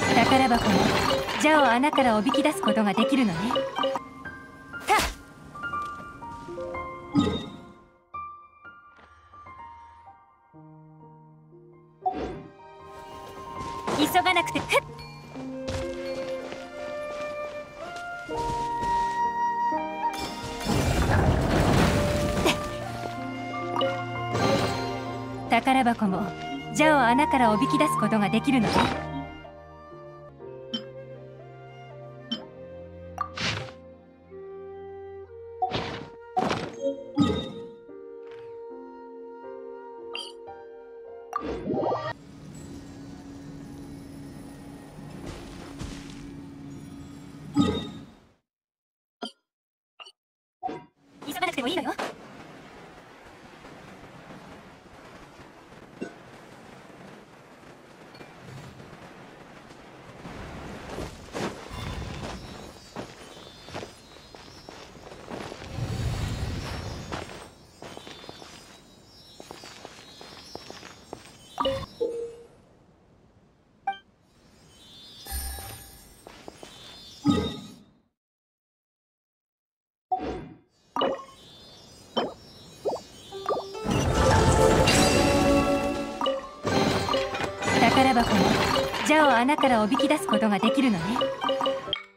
宝箱も蛇を穴からおびき出すことができるのね。急がなくて。宝箱も蛇を穴からおびき出すことができるのね。急がなくてもいいのよ。宝箱も蛇を穴からおびき出すことができるのね。